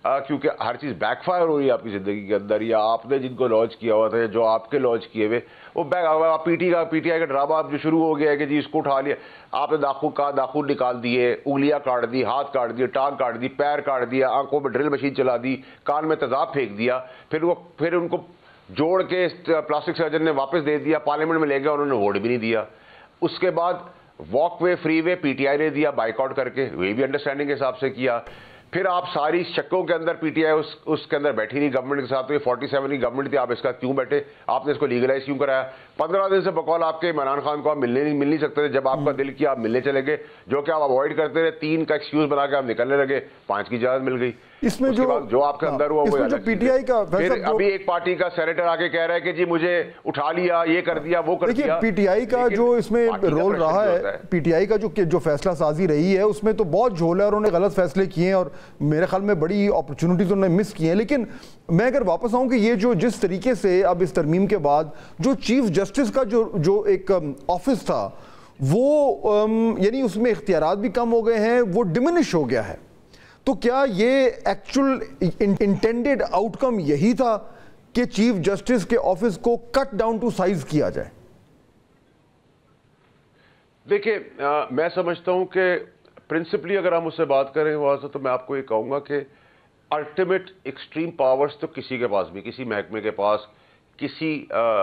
S5: کیونکہ ہر چیز بیک فائر ہو رہی ہے آپ کی زندگی کے اندر, یا آپ نے جن کو لانچ کیا ہوا تھا یا جو آپ کے لانچ کیے ہوئے وہ پی ٹی آئی کا ڈرامہ اب جو شروع ہو گیا ہے کہ جی اس کو اٹھا لیا, آپ نے ناخن نکال دیے, انگلیاں کاٹ دی, ہاتھ کاٹ دیے, ٹانگ کاٹ دی, پیر کاٹ دیا, آنکھوں میں ڈرل مشین چلا دی, کان میں تیزاب پھینک دیا, پھر ان کو جوڑ کے پلاسٹک سرجن نے واپس دے دیا, پارلیمنٹ میں لے گیا, انہوں نے ووٹ بھی نہیں دیا. اس کے بعد واک وے فری وے پی ٹی آئی نے دیا بائیک آؤٹ کر کے, وہ بھی انڈرسٹینڈنگ کے حساب سے کیا. پھر آپ ساری شکوں کے اندر پی ٹی آئی اس کے اندر بیٹھی نہیں گورنمنٹ کے ساتھ, تو یہ 47 کی گورنمنٹ تھی, آپ اس کا کیوں بیٹھے, آپ نے اس کو لیگلائز کیوں کرایا. 15 دن سے بقول آپ کے عمران خان کو آپ مل نہیں سکتے تھے, جب آپ کا دل کیا آپ ملنے چلے گئے, جو کہ آپ اوائڈ کرتے رہے, 3 کا ایکسکیوز بنا کے آپ نکلنے لگے, 5 کی اجازت مل گئی.
S1: اس میں
S5: جو آپ کے اندر ہوا وہ
S1: پی ٹی آئی کا
S5: پھر ابھی ایک پارٹی کا سینیٹر آ کے کہہ رہا ہے کہ جی مجھے اٹھا لیا, یہ کر دیا, وہ کر دیا.
S1: پی ٹی آئی کا جو اس میں رول رہا ہے, پی ٹی آئی کا جو فیصلہ سازی رہی ہے اس میں تو بہت جھول ہے, اور انہوں نے غلط فیصلے کیے ہیں اور میرے خیال میں بڑی اپرچونٹیز انہوں نے مس کی ہیں. لیکن میں اگر واپس آؤں کہ یہ جو جس طریقے سے اب اس ترمیم کے بعد جو چیف جسٹس کا جو ایک آفس تھا وہ یعنی اس میں اختیارات بھی کم ہو گئے ہیں, وہ ڈیمنش ہو گیا ہے, تو کیا یہ ایکچول انٹینڈڈ آؤٹ کم یہی تھا کہ چیف جسٹس کے آفس کو کٹ ڈاؤن ٹو سائز کیا جائے؟
S5: دیکھیں میں سمجھتا ہوں کہ پرنسپلی اگر ہم اس سے بات کریں تو میں آپ کو یہ کہوں گا کہ الٹیمیٹ ایکسٹریم پاورز تو کسی کے پاس بھی, کسی محکمے کے پاس, کسی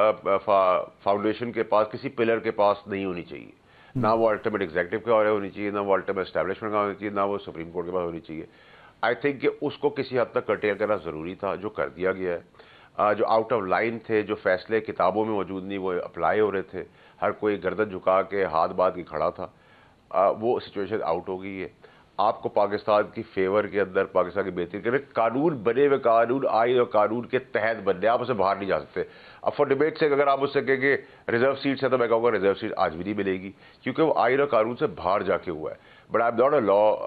S5: فاؤنڈیشن کے پاس, کسی پلر کے پاس نہیں ہونی چاہیے. نہ وہ الٹیمیٹ ایگزیکٹو کے ہونی چاہیے, نہ وہ الٹیمیٹ اسٹیبلشمنٹ کا ہونی چاہیے, نہ وہ سپریم کورٹ کے پاس ہونی چاہیے. آئی تھنک کہ اس کو کسی حد تک کرٹیل کرنا ضروری تھا, جو کر دیا گیا ہے. جو آؤٹ آف لائن تھے, جو فیصلے کتابوں میں موجود نہیں وہ اپلائی ہو رہے تھے, ہر کوئی گردن جھکا کے ہاتھ بات کے کھڑا تھا, وہ سچویشن آؤٹ ہو گئی ہے. آپ کو پاکستان کی فیور کے اندر پاکستان کی بہتری کرنے, قانون بنے ہوئے قانون آئین اور قانون کے تحت بننے, آپ اسے باہر نہیں جا سکتے. اب فار ڈیبیٹ سے اگر آپ اس سے کہیں کہ ریزرو سیٹس ہے تو میں کہوں گا ریزرو سیٹ آج بھی نہیں ملے گی, کیونکہ وہ آئین اور قانون سے باہر جا کے ہوا ہے. But I am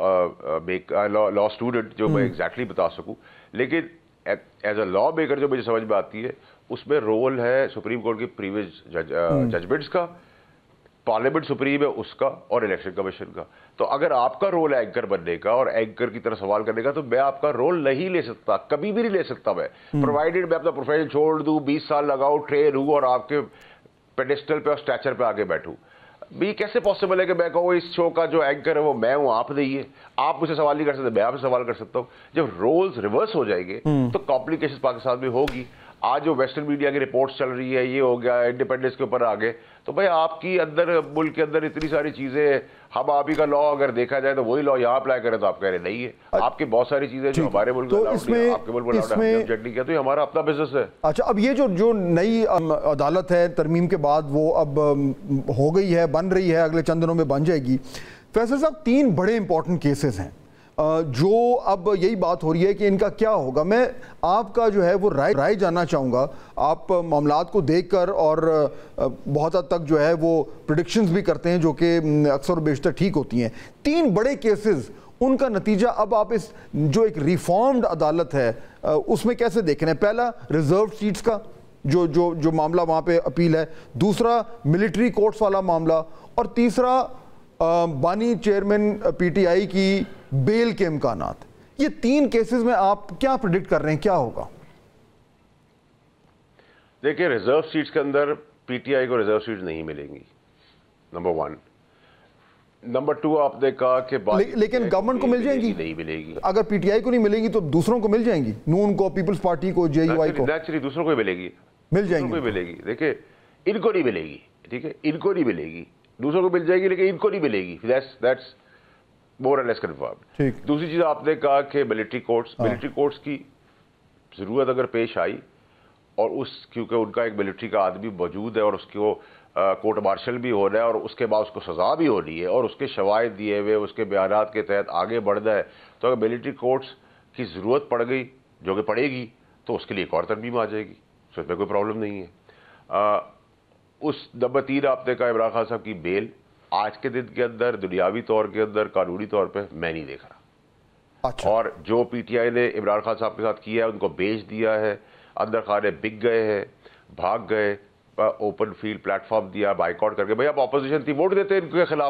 S5: not a law student جو میں ایگزیکٹلی بتا سکوں, لیکن ایز اے لا میکر جو مجھے سمجھ میں آتی ہے اس میں رول ہے سپریم کورٹ کی پریویس ججمنٹس کا, پارلیمنٹ سپریم ہے اس کا, اور الیکشن کمیشن کا. تو اگر آپ کا رول ہے اینکر بننے کا اور اینکر کی طرح سوال کرنے کا, تو میں آپ کا رول نہیں لے سکتا, کبھی بھی نہیں لے سکتا میں, پرووائڈیڈ میں اپنا پروفیشن چھوڑ دوں, 20 سال لگاؤ, ٹرین ہوں اور آپ کے پیڈسٹل پہ اور اسٹیچر پہ آگے بیٹھوں. بھی کیسے پاسبل ہے کہ میں کہوں اس شو کا جو اینکر ہے وہ میں ہوں, آپ نہیں ہے, آپ مجھ سے سوال نہیں کر سکتے, میں آپ سے سوال کر سکتا ہوں. جب رولز ریورس ہو جائیں گے تو کمپلیکیشن پاکستان میں ہوگی. آج جو ویسٹرن میڈیا کی رپورٹس چل رہی ہے, یہ ہو گیا انڈیپینڈنس کے اوپر آگے, تو بھائی آپ کی اندر ملک کے اندر اتنی ساری چیزیں, ہم آپ ہی کا لا اگر دیکھا جائے تو وہی لا یہاں اپلائی کریں تو آپ کہہ رہے نہیں ہے. آپ کی بہت ساری چیزیں جو ہمارے ملک میں آپ کے ملک میں آبجیکٹ نہیں کیا, تو یہ ہمارا اپنا بزنس ہے.
S1: اچھا, اب یہ جو نئی عدالت ہے ترمیم کے بعد وہ اب ہو گئی ہے, بن رہی ہے, اگلے چند دنوں میں بن جائے گی. فیصل صاحب 3 بڑے امپورٹنٹ کیسز ہیں جو اب یہی بات ہو رہی ہے کہ ان کا کیا ہوگا. میں آپ کا جو ہے وہ رائے جاننا چاہوں گا. آپ معاملات کو دیکھ کر اور بہت حد تک جو ہے وہ پریڈکشنز بھی کرتے ہیں جو کہ اکثر و بیشتر ٹھیک ہوتی ہیں. 3 بڑے کیسز, ان کا نتیجہ اب آپ اس جو ایک ریفارمڈ عدالت ہے اس میں کیسے دیکھ رہے ہیں؟ پہلا ریزرو سیٹس کا جو معاملہ وہاں پہ اپیل ہے, دوسرا ملٹری کورٹس والا معاملہ, اور تیسرا بانی چیئرمین پی ٹی آئی کی بیل کے امکانات. یہ 3 کیسز میں آپ کیا پریڈکٹ کر رہے ہیں, کیا ہوگا؟
S5: دیکھیں, ریزرو سیٹس کے اندر پی ٹی آئی کو ریزرو سیٹس نہیں ملیں گی, نمبر 1. نمبر 2, آپ نے کہا کہ
S1: لیکن گورنمنٹ کو مل جائیں گی,
S5: نہیں ملے گی.
S1: اگر پی ٹی آئی کو نہیں ملے گی تو دوسروں کو مل جائیں گی, نون کو, پیپلز پارٹی کو, جے یو آئی کو.
S5: نیچرلی دوسروں کو ملے گی,
S1: مل جائیں گی,
S5: ملے گی. دیکھیں, ان کو نہیں ملے گی, ٹھیک ہے, ان کو نہیں ملے گی. دوسروں کو مل جائے گی لیکن ان کو نہیں ملے گی. دیٹس مور اور لیس کنفرم. دوسری چیز آپ نے کہا کہ ملٹری کورٹس کی ضرورت اگر پیش آئی, اور کیونکہ ان کا ایک ملٹری کا آدمی موجود ہے اور اس کو کورٹ مارشل بھی ہو رہا ہے اور اس کے بعد اس کو سزا بھی ہو رہی ہے اور اس کے شواہد دیے ہوئے اس کے بیانات کے تحت آگے بڑھنا ہے, تو اگر ملٹری کورٹس کی ضرورت پڑ گئی, جو کہ پڑے گی, تو اس کے لیے ایک اور ترمیم آ جائے گی, اس میں کوئی پرابلم نہیں ہے. اس نمبر 3 آپ نے کہا عمران خان صاحب کی بیل, آج کے دن کے اندر دنیاوی طور کے اندر, قانونی طور پہ میں نہیں دیکھ رہا. اور جو پی ٹی آئی نے عمران خان صاحب کے ساتھ کیا ہے, ان کو بیچ دیا ہے, اندر خانے بک گئے ہیں, بھاگ گئے, اوپن فیلڈ پلیٹ فارم دیا, بائیک آؤٹ کر کے. بھائی آپ اپوزیشن تھی, ووٹ دیتے ان کے خلاف,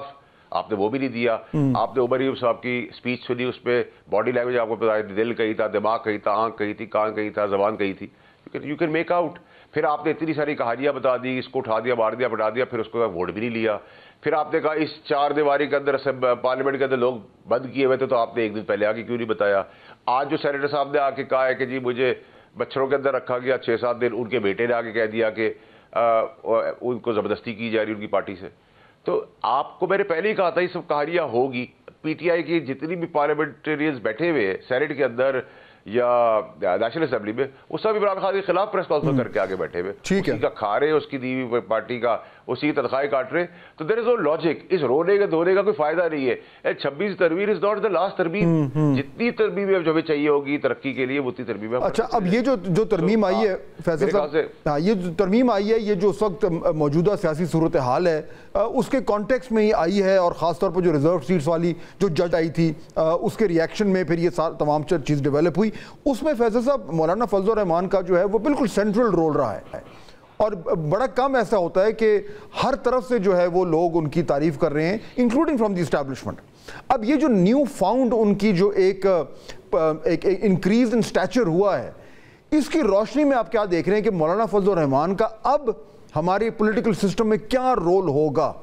S5: آپ نے وہ بھی نہیں دیا. آپ نے عمر ایوب صاحب کی اسپیچ سنی, اس پہ باڈی لینگویج آپ کو بتائی, دل کہی تھا, دماغ کہی تھا, آنکھ کہی تھی, کان کہی تھا, زبان کہی تھی, یو کین میک آؤٹ. پھر آپ نے اتنی ساری کہانیاں بتا دی, اس کو اٹھا دیا, مار دیا, بٹا دیا, پھر اس کو ووٹ بھی نہیں لیا. پھر آپ نے کہا اس 4 دیواری کے اندر پارلیمنٹ کے اندر لوگ بند کیے ہوئے تھے, تو آپ نے ایک دن پہلے آ کے کیوں نہیں بتایا. آج جو سینیٹر صاحب نے آ کے کہا ہے کہ جی مجھے بچڑوں کے اندر رکھا گیا 6-7 دن, ان کے بیٹے نے آ کے کہہ دیا کہ ان کو زبردستی کی جا رہی ان کی پارٹی سے. تو آپ کو میں نے پہلے ہی کہا تھا یہ سب کہانیاں ہوگی. پی ٹی آئی کی جتنی بھی پارلیمنٹرینز بیٹھے ہوئے ہیں سینیٹ کے اندر یا نیشنل اسمبلی میں, وہ سب عمران خان کے خلاف پریس کانفرنس کر کے آگے بیٹھے ہوئے, اسی کا کھا رہے, اس کی دی ہوئی پارٹی کا اسی کی تنخواہیں کاٹ رہے. تو دیر از نو لاجک. اس رونے کا دھونے کا کوئی فائدہ نہیں ہے. 26 ترمیم از ناٹ دا لاسٹ ترمیم. جتنی ترمیم جو ہمیں چاہیے ہوگی ترقی کے لیے اتنی ترمیم.
S1: اچھا, اب یہ جو ترمیم آئی ہے فیصل صاحب, یہ جو ترمیم آئی ہے, یہ جو اس وقت موجودہ سیاسی صورتحال ہے اس کے کانٹیکسٹ میں ہی آئی ہے, اور خاص طور پر جو ریزرو سیٹس والی جو جج آئی تھی اس کے ریئیکشن میں پھر یہ تمام چیز ڈیولپ ہوئی. اس میں فیصل صاحب مولانا فضل الرحمان کا جو ہے وہ بالکل سینٹرل رول رہا ہے, اور بڑا کم ایسا ہوتا ہے کہ ہر طرف سے جو ہے وہ لوگ ان کی تعریف کر رہے ہیں, انکلوڈنگ فرام دی اسٹیبلشمنٹ. اب یہ جو نیو فاؤنڈ ان کی جو ایک انکریز ان سٹیچر ہوا ہے, اس کی روشنی میں آپ کیا دیکھ رہے ہیں کہ مولانا فضل الرحمان کا اب ہمارے پولیٹیکل سسٹم میں کیا رول ہوگا؟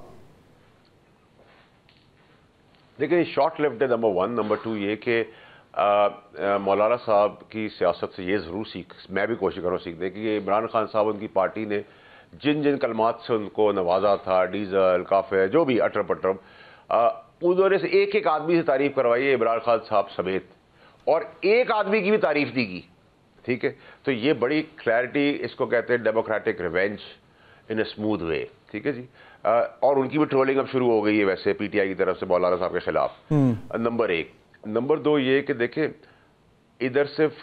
S5: دیکھیں شارٹ لیفٹ ہے نمبر 1. نمبر 2 یہ کہ مولانا صاحب کی سیاست سے یہ ضرور میں بھی کوشش کروں سیکھنے کی, کہ عمران خان صاحب ان کی پارٹی نے جن کلمات سے ان کو نوازا تھا, ڈیزل, کافر, جو بھی اٹر پٹرم, انہوں نے سے ایک آدمی سے تعریف کروائی ہے عمران خان صاحب سمیت, اور ایک آدمی کی بھی تعریف نہیں کی. ٹھیک ہے, تو یہ بڑی کلیئرٹی, اس کو کہتے ہیں democratic revenge in a smooth way. ٹھیک ہے جی, اور ان کی بھی ٹرولنگ اب شروع ہو گئی ہے ویسے پی ٹی آئی کی طرف سے مولانا صاحب کے خلاف. نمبر 1. نمبر 2 یہ کہ دیکھیں ادھر صرف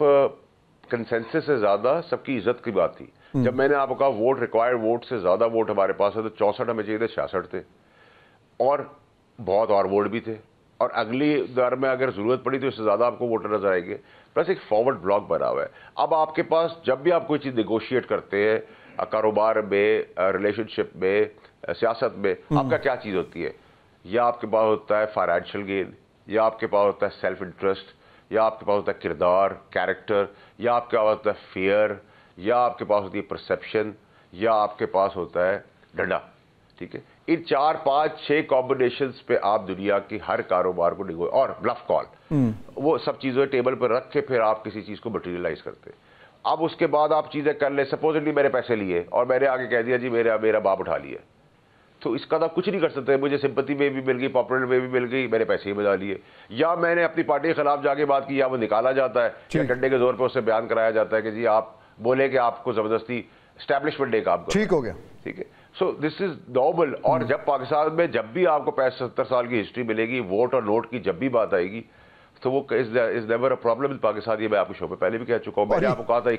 S5: کنسنسس سے زیادہ سب کی عزت کی بات تھی. جب میں نے آپ کو کہا ووٹ ریکوائرڈ ووٹ سے زیادہ ووٹ ہمارے پاس ہے, تو 64 ہمیں چاہیے تھے, 66 تھے, اور بہت اور ووٹ بھی تھے, اور اگلی دور میں اگر ضرورت پڑی تو اس سے زیادہ آپ کو ووٹر نظر آئیں گے. پلس ایک فارورڈ بلاک بنا ہوا ہے. اب آپ کے پاس جب بھی آپ کوئی چیز نیگوشیٹ کرتے ہیں, کاروبار میں, ریلیشن شپ میں, سیاست میں, آپ کا کیا چیز ہوتی ہے؟ یا آپ کے پاس ہوتا ہے فائنینشیل گین, یا آپ کے پاس ہوتا ہے سیلف انٹرسٹ, یا آپ کے پاس ہوتا ہے کردار, کیریکٹر, یا آپ کے پاس ہوتا ہے فیئر, یا آپ کے پاس ہوتی ہے پرسیپشن, یا آپ کے پاس ہوتا ہے ڈنڈا. ٹھیک ہے, ان 4, 5, 6 کمبینیشنز پہ آپ دنیا کی ہر کاروبار کو اور بلف کال, وہ سب چیزیں ٹیبل پر رکھ کے پھر آپ کسی چیز کو مٹیریلائز کرتے. اب اس کے بعد آپ چیزیں کر لیں, سپوزلی میں نے پیسے لیے اور میں نے آگے کہہ دیا جی میرا باپ اٹھا لیا, تو اس کا تو آپ کچھ نہیں کر سکتے. مجھے سمپتی میں بھی مل گئی, پاپولر میں بھی مل گئی, میں نے پیسے ہی بجا لیے, یا میں نے اپنی پارٹی کے خلاف جا کے بات کی, یا وہ نکالا جاتا ہے, یا ڈنڈے کے زور پہ اس سے بیان کرایا جاتا ہے کہ جی آپ بولے کہ آپ کو زبردستی اسٹیبلشمنٹ ڈے کام کرو.
S1: ٹھیک ہو گیا.
S5: ٹھیک ہے, سو دس از نارمل. اور جب پاکستان میں جب بھی آپ کو 65-70 سال کی ہسٹری ملے گی, ووٹ اور نوٹ کی جب بھی بات آئے گی, تو وہ is never a problem in Pakistan. یہ میں آپ کے شو پہ پہلے بھی کہہ چکا ہوں. میں نے آپ کو کہا تھا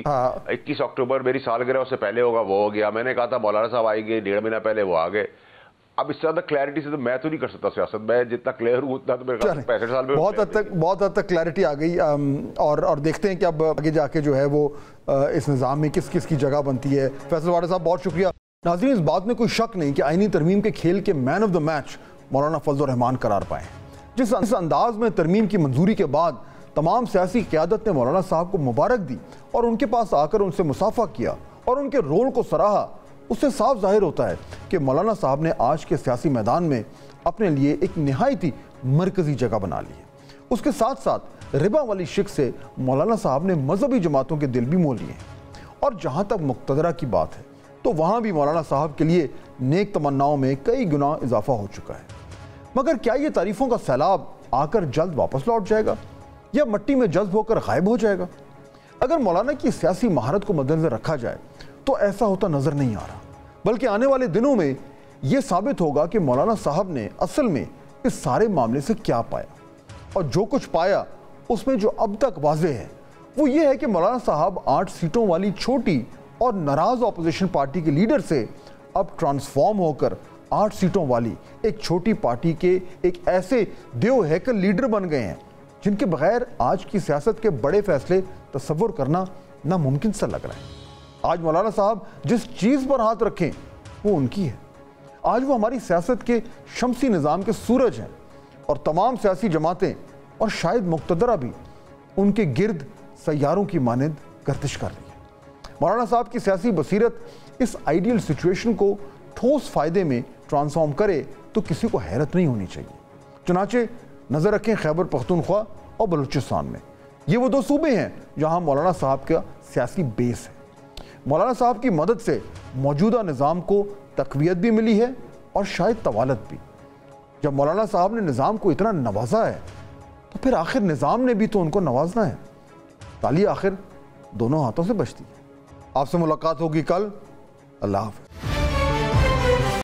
S5: 21 اکتوبر میری سالگرہ, اس سے پہلے ہوگا, وہ ہو گیا. میں نے کہا تھا مولانا صاحب آئیں گے, 1.5 مہینہ پہلے وہ آ گئے. اب اس سے زیادہ کلیئرٹی سے تو میں تو نہیں کر سکتا سیاست. میں جتنا کلیئر ہوں اتنا تو میرے خیال 65 سال میں
S1: بہت حد تک کلیئرٹی آ گئی. اور دیکھتے ہیں کہ اب آگے جا کے جو ہے وہ اس نظام میں کس کس کی جگہ بنتی ہے. فیصل واڑہ صاحب بہت شکریہ. ناظرین, اس بات میں کوئی شک نہیں کہ آئینی ترمیم کے کھیل کے مین آف دا میچ مولانا فضل الرحمان قرار پائے. جس انداز میں ترمیم کی منظوری کے بعد تمام سیاسی قیادت نے مولانا صاحب کو مبارک دی اور ان کے پاس آ کر ان سے مصافحہ کیا اور ان کے رول کو سراہا, اس سے صاف ظاہر ہوتا ہے کہ مولانا صاحب نے آج کے سیاسی میدان میں اپنے لیے ایک نہایت ہی مرکزی جگہ بنا لی ہے. اس کے ساتھ ساتھ ربا والی شک سے مولانا صاحب نے مذہبی جماعتوں کے دل بھی مول لیے ہیں. اور جہاں تک مقتدرہ کی بات ہے تو وہاں بھی مولانا صاحب کے لیے نیک تمناؤں میں کئی گنا اضافہ ہو چکا ہے. مگر کیا یہ تعریفوں کا سیلاب آ کر جلد واپس لوٹ جائے گا یا مٹی میں جذب ہو کر غائب ہو جائے گا؟ اگر مولانا کی سیاسی مہارت کو مد نظر رکھا جائے تو ایسا ہوتا نظر نہیں آ رہا, بلکہ آنے والے دنوں میں یہ ثابت ہوگا کہ مولانا صاحب نے اصل میں اس سارے معاملے سے کیا پایا. اور جو کچھ پایا اس میں جو اب تک واضح ہے وہ یہ ہے کہ مولانا صاحب 8 سیٹوں والی چھوٹی اور ناراض اپوزیشن پارٹی کے لیڈر سے اب ٹرانسفارم ہو کر 8 سیٹوں والی ایک چھوٹی پارٹی کے ایک ایسے دیو ہیکل لیڈر بن گئے ہیں جن کے بغیر آج کی سیاست کے بڑے فیصلے تصور کرنا ناممکن سا لگ رہا ہے. آج مولانا صاحب جس چیز پر ہاتھ رکھیں وہ ان کی ہے. آج وہ ہماری سیاست کے شمسی نظام کے سورج ہیں اور تمام سیاسی جماعتیں اور شاید مقتدرہ بھی ان کے گرد سیاروں کی مانند گردش کر رہی ہے۔ مولانا صاحب کی سیاسی بصیرت اس آئیڈیل سچویشن کو ٹھوس فائدے میں ٹرانسفارم کرے تو کسی کو حیرت نہیں ہونی چاہیے۔ چنانچہ نظر رکھیں خیبر پختونخوا اور بلوچستان میں، یہ وہ دو صوبے ہیں جہاں مولانا صاحب کا سیاسی بیس ہے۔ مولانا صاحب کی مدد سے موجودہ نظام کو تقویت بھی ملی ہے اور شاید طوالت بھی۔ جب مولانا صاحب نے نظام کو اتنا نوازا ہے تو پھر آخر نظام نے بھی تو ان کو نوازنا ہے۔ تالی آخر دونوں ہاتھوں سے بجتی ہے۔ آپ سے ملاقات ہوگی کل۔ اللہ حافظ۔